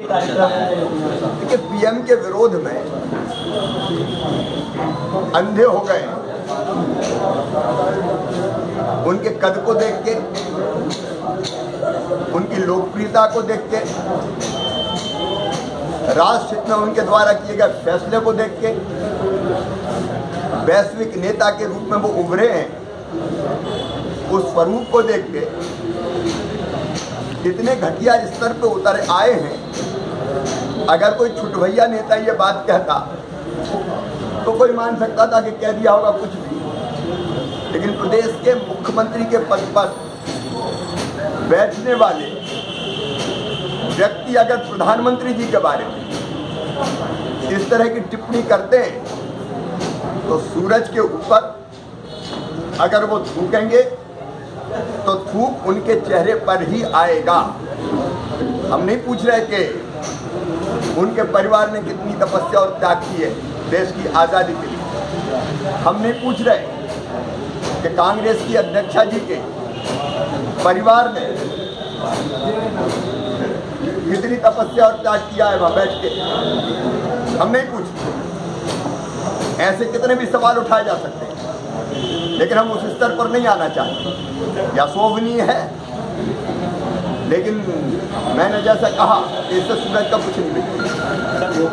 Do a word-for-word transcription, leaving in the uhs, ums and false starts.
देखिए, पीएम के विरोध में अंधे हो गए उनके कद को देख के, उनकी लोकप्रियता को देख के, राष्ट्र हित में उनके द्वारा किए गए फैसले को देख के, वैश्विक नेता के रूप में वो उभरे हैं, उस स्वरूप को देख के इतने घटिया स्तर पे उतर आए हैं। अगर कोई छुटभैया नेता ये बात कहता तो कोई मान सकता था कि कह दिया होगा कुछ भी, लेकिन प्रदेश के मुख्यमंत्री के पद पर बैठने वाले व्यक्ति अगर प्रधानमंत्री जी के बारे में इस तरह की टिप्पणी करते हैं तो सूरज के ऊपर अगर वो थूकेंगे तो थूक उनके चेहरे पर ही आएगा। हम नहीं पूछ रहे कि उनके परिवार ने कितनी तपस्या और त्याग की है देश की आज़ादी के लिए। हम नहीं पूछ रहे कि कांग्रेस की अध्यक्षा जी के परिवार ने कितनी तपस्या और त्याग किया है वहां बैठ के। हम नहीं पूछ, ऐसे कितने भी सवाल उठाए जा सकते हैं, लेकिन हम उस स्तर पर नहीं आना चाहते। या शोभनीय है, लेकिन मैंने जैसा कहा इससे सूरज का कुछ नहीं मिलेगा।